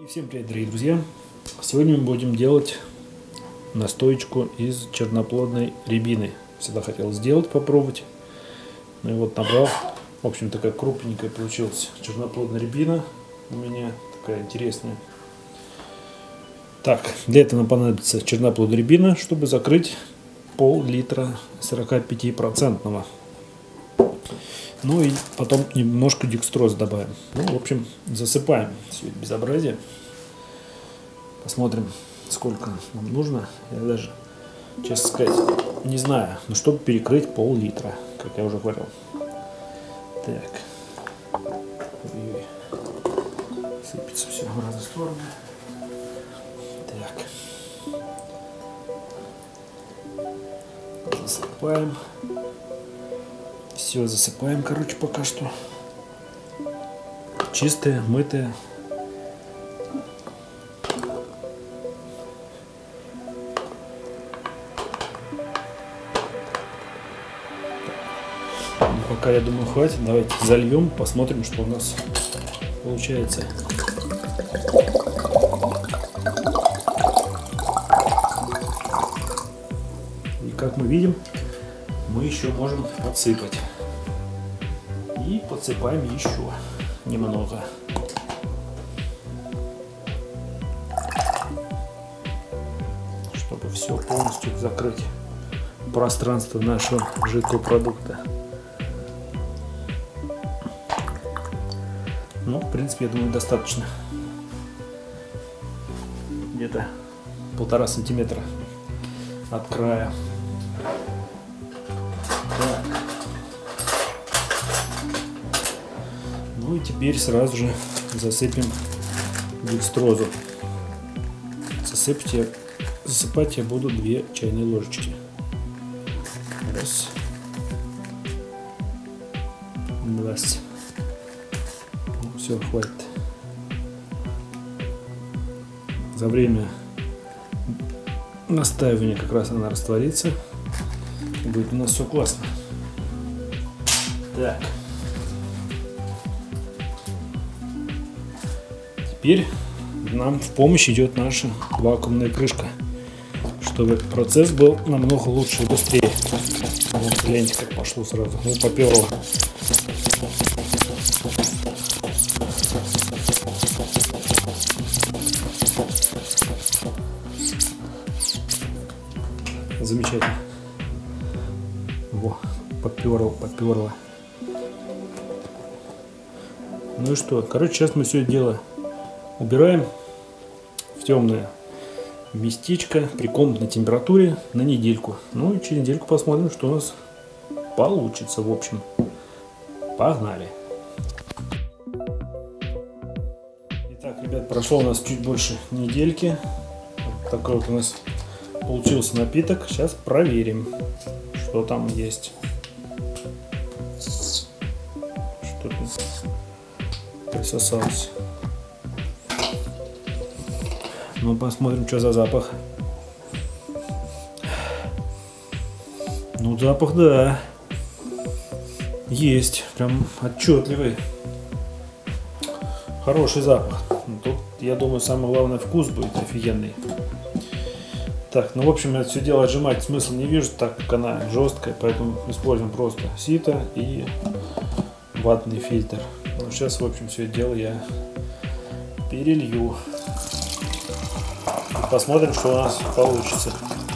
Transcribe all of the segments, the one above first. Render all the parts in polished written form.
Всем привет, дорогие друзья! Сегодня мы будем делать настоечку из черноплодной рябины. Всегда хотел сделать, попробовать. Ну и вот набрал. В общем, такая крупненькая получилась черноплодная рябина у меня. Такая интересная. Так, для этого нам понадобится черноплодная рябина, чтобы закрыть пол-литра 45%. Ну и потом немножко декстроза добавим. Ну, в общем, засыпаем все это безобразие. Посмотрим, сколько нам нужно. Я даже, честно сказать, не знаю. Но чтобы перекрыть пол-литра, как я уже говорил. Так. Ой-ой. Сыпется все в разные стороны. Так. Засыпаем. Все засыпаем, короче, пока что. Чистое, мытое. Пока, я думаю, хватит. Давайте зальем, посмотрим, что у нас получается. И как мы видим, мы еще можем подсыпать. И подсыпаем еще немного. Чтобы все полностью закрыть пространство нашего жидкого продукта. Ну, в принципе, я думаю, достаточно. Где-то 1,5 сантиметра от края. Так. Ну и теперь сразу же засыпем декстрозу. Засыпать я буду 2 чайные ложечки. Раз. Два. Ну, все, хватит. За время настаивания как раз она растворится. И будет у нас все классно. Так. Теперь нам в помощь идет наша вакуумная крышка, чтобы процесс был намного лучше и быстрее. Вот, гляньте, как пошло сразу. Ну, поперло. Замечательно. Во, поперло. Ну и что? Короче, сейчас мы все это дело убираем в темное местечко при комнатной температуре на недельку. Ну и через недельку посмотрим, что у нас получится. В общем, погнали. Итак, ребят, прошло у нас чуть больше недельки. Вот такой вот у нас получился напиток. Сейчас проверим, что там есть. Что тут присосалось. Ну, посмотрим, что за запах. Ну, запах, да, есть. Прям отчетливый. Хороший запах. Тут, я думаю, самое главное, вкус будет офигенный. Так, ну, в общем, это все дело отжимать смысла не вижу, так как она жесткая. Поэтому используем просто сито и ватный фильтр. Ну, сейчас, в общем, все это дело я перелью. Посмотрим, что у нас получится.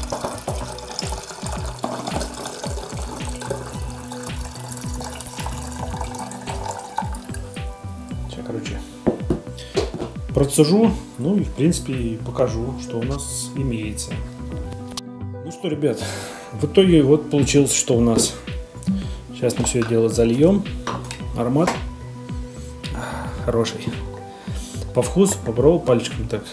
Сейчас, короче, процежу, ну и, в принципе, покажу, что у нас имеется. Ну что, ребят, в итоге вот получилось, что у нас. Сейчас мы все это дело зальем. Аромат хороший. По вкусу попробовал пальчиком так.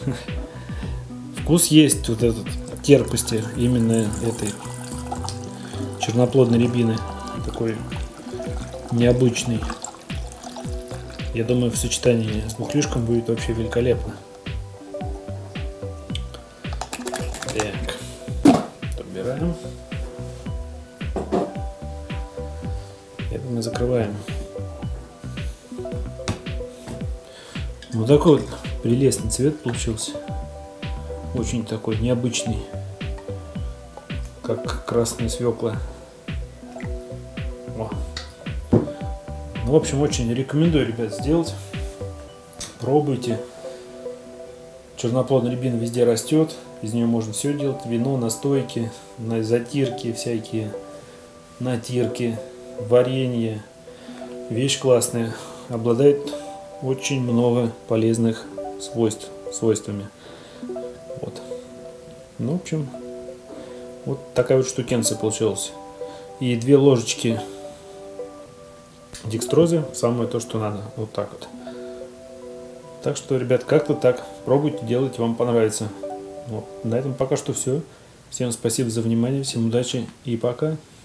Вкус есть, вот этот терпости именно этой черноплодной рябины. Такой необычный. Я думаю, в сочетании с бухлишком будет вообще великолепно. Так, убираем. Это мы закрываем. Вот такой вот Прелестный цвет получился. Очень такой необычный, как красная свекла. О. Ну, в общем, очень рекомендую, ребят, сделать. Пробуйте. Черноплодная рябина везде растет. Из нее можно все делать. Вино, настойки, затирки всякие, натирки, варенье. Вещь классная. Обладает очень много полезных свойствами. Вот. Ну, в общем, вот такая вот штукенция получилась. И 2 ложечки декстрозы, самое то, что надо. Вот так вот. Так что, ребят, как-то так. Пробуйте, делайте, вам понравится. Вот. На этом пока что все. Всем спасибо за внимание, всем удачи и пока.